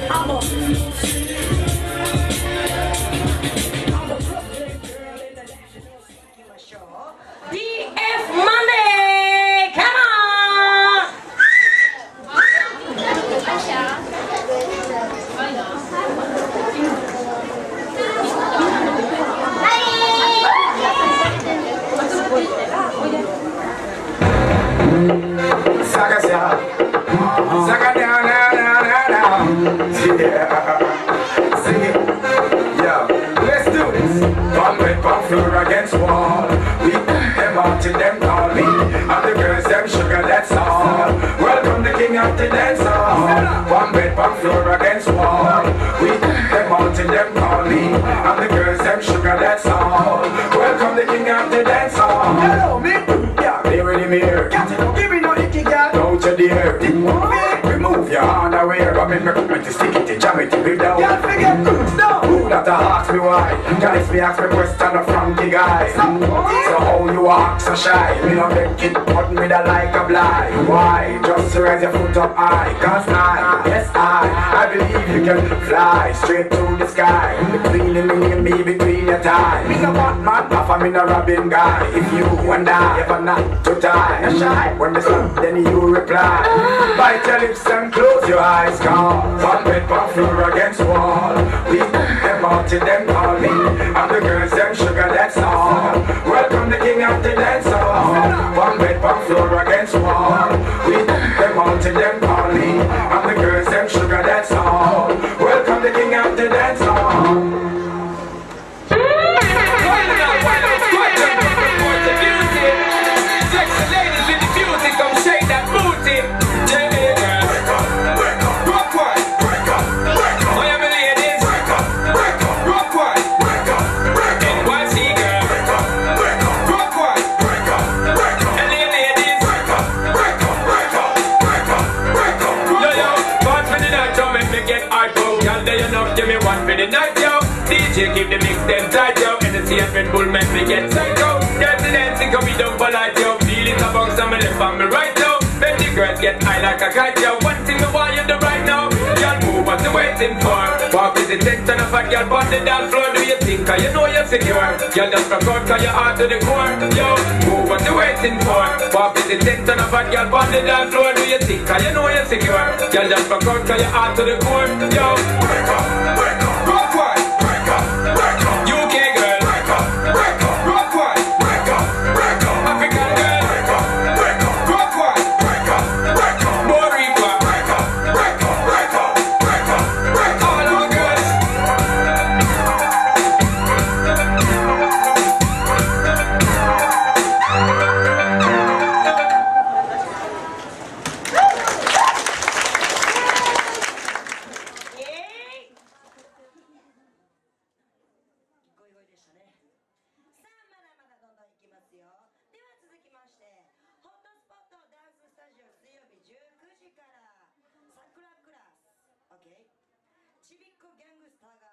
DF Monday! Come on! Saga down, down, down, down, down. Yeah. Sing it. Yeah. Let's do this. Bump it, bump floor against wall. We put them out till them call me. And the girls, them sugar, that's all. Welcome the king of the dance hall. Bump it, bump floor against wall. We put them out till them call me. And the girls, them sugar, that's all. Welcome the king of the dance hall. Hello, me. Yeah, they ready me here. Give me no icky girl. Don't you dare. Remove your underwear. I mean, me to stick it to jam it to be down. Can't forget good stuff. Who that ask me why? Guys, me ask me question from the guy. So how you walk so shy? Me no make it put me da like a blind. Why? Just raise your foot up high. Cause yes I believe you can fly straight to the sky. Between me and me, between your thighs. Me no Batman, half me no Robin guy. If you and I ever not to die, no shy. When me stop, then you reply. Bite your lips and close your eyes. Cause one bed, one floor against wall. We them out till them call me. And the girls, them sugar, that's all. Welcome the king of the dance hall. One bed, one floor against wall. We them out till them call me. And the girls, them sugar, that's all. Welcome the king of the dance hall. Give me one for the night, yo. DJ keep the mix them tight, yo. Energy and Red Bull make me get psycho. Dance the dancing, come me down for light, yo. Feel it amongst some left and me right, yo. Make the girls get high like a kite, yo. One thing I want you to right now. Y'all move what you waiting for. Walk with the tension of a girl on the dance floor. Do you think you know you're secure? Y'all just rock out cause you're hard to the core, yo. Move what you waiting for. Walk with the tension of a girl on the dance floor. Do you think you know you're secure? Y'all just rock out cause you're hard to the core, yo. Break up. Rock wide. Break up. UK girl. Break up. Rock wide. Break up. African girl. Break up. Rock wide. Break up. Boricua. Break up. All our girls. OK ちびっこギャングスターが